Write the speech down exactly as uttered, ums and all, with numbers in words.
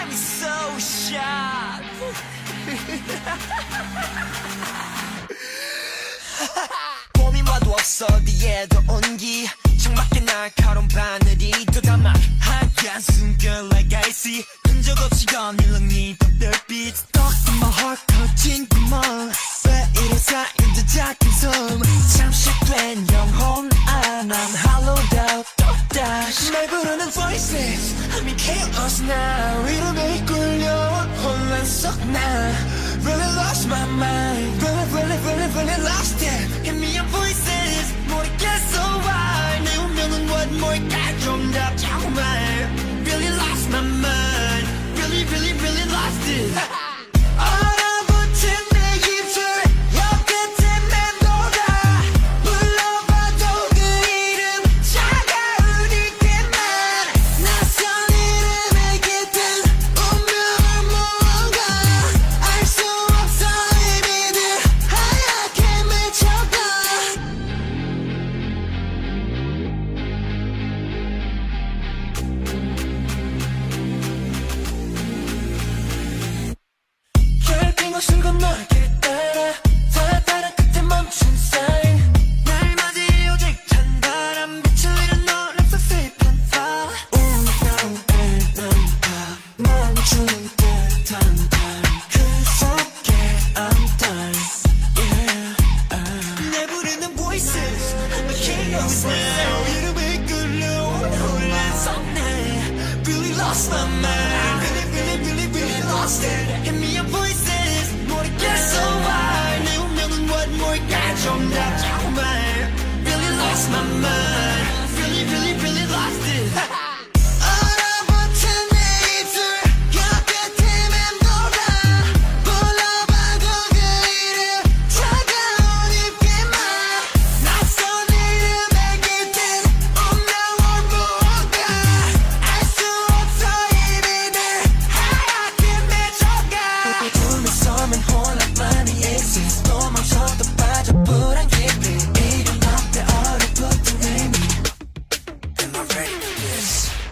got me so shocked. 봄이 와도 없어 어디에도 온기 창밖에 날카로운 바늘이 또 담아 하얀 순간 like icy 흔적 없이 거닐는 이 덕들빛 Stuck in my heart 터진 구멍 왜 이래 쌓인 작은 숨 잠식된 영혼 안 I'm hollowed out 또 다시 날 부르는 voices I'm in chaos now 이름에 이끌려 혼란 속나 Really lost my mind Really really really really lost it Give me your voices 모르겠어 why 내 운명은 what 뭘까 좀 답자고 말 Really lost my mind Really really really lost it 얼어붙은 내 입술 혀끝에 맴돌아 불러봐도 그 이름 차가운 이때만 낯선 이름에게 든 운명은 무언가 알 수 없어 이미들 하얗게 맺혀가 결빙 없은 건 너에게 따라 다 다른 끝에 멈춘 sign 날 맞이 오직 찬바람 빛을 잃은 너를 슬픈 fall 운명에 난다 멈춘 듯한 달그 속에 I'm done yeah 내 부르는 voices I'm a king of this now 이름에 이끌려온 혼란 속내 Really lost my mind Really really really really lost it Give me your voices 모르겠어 why 내 운명은 what 뭘까 좀 답자고 말 Really lost my mind Really really really lost it 얼어붙은 내 입술 혀끝에 맴돌아 불러봐도 그 이름 차가운 입김만 낯선 이름에게 든 운명은 무언가 알 수 없어 이미들 하얗게 맺혀가 꿈에 서면 혼란만이 exist 또 멈춰도 빠져 불안 깊이 이름 앞에 얼어붙은 의미 Am I ready for this?